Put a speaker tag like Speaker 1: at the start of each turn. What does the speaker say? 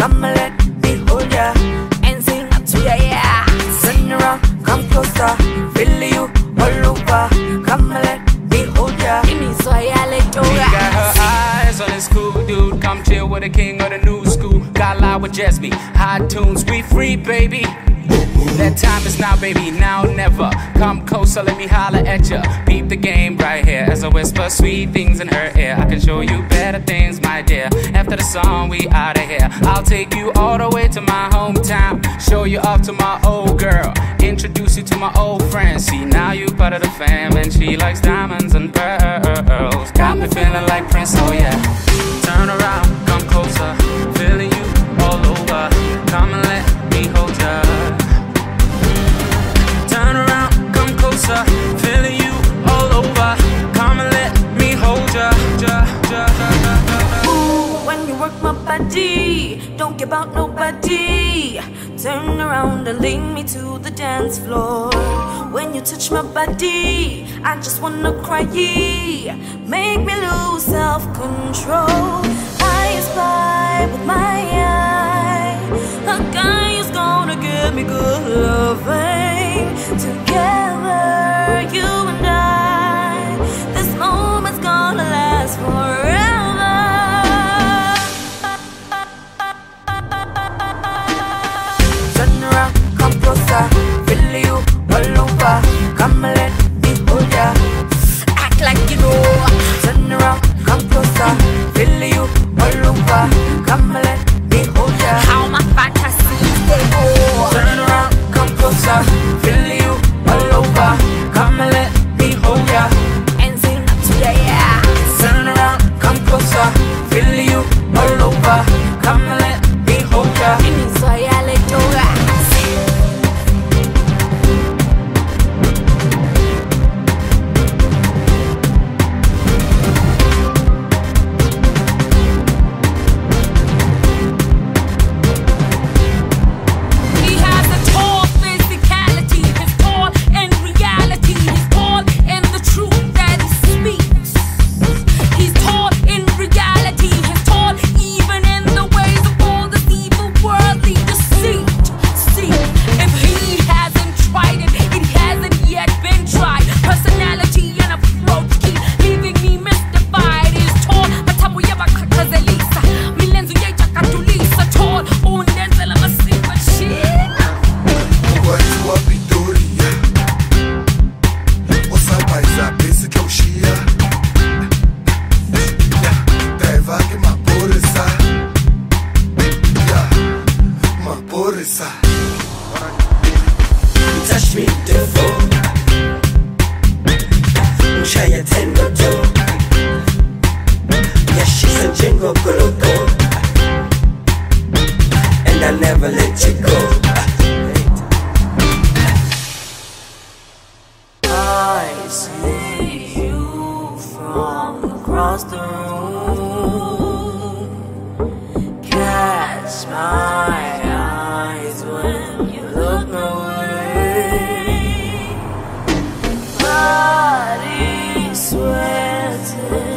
Speaker 1: come and let me hold ya and sing to ya, yeah. Turn around, come closer, feel you all over. Come and let me hold ya. Give me so I let go.
Speaker 2: She got her eyes on this cool dude. Come chill with the king of the new school. Got live with Jesby, hot tunes, we free, baby. That time is now, baby, now never. Come closer, let me holler at ya. Peep the game right here as I whisper sweet things in her ear. I can show you better things, my dear. After the song, we outta here. I'll take you all the way to my hometown. Show you off to my old girl. Introduce you to my old friends. See, now you part of the fam, and she likes diamonds and pearls. Got me feeling like Prince, oh yeah. Turn around, come closer, feeling you all over. Come and let me hold ya. Turn around, come closer, feeling you all over. Come and let me hold ya.
Speaker 1: Ooh, when you work my body, don't care about nobody. Turn around and lead me to the dance floor. When you touch my body, I just wanna cry. Make me lose self-control. I spy with my eye a guy who's gonna give me good loving. Together, you and I, this moment's gonna last forever. Turn around, come closer, feel you all over. Come and let me hold ya. Act like you know. Turn around, come closer, feel you all over. Come and let me hold ya. How my fantasies they go. Turn around, come closer, feel you all over. Come and let me hold ya and sing to ya, yeah. Turn around, come closer, feel you all over. Come and let me hold ya. Give me so I let go.
Speaker 3: Touch me, devil. Shaya Tengo Do. Yeah, she's a jingle go, and I'll never let you go.
Speaker 1: I see you from across the room. Catch my eyes when you look away. Body sweating.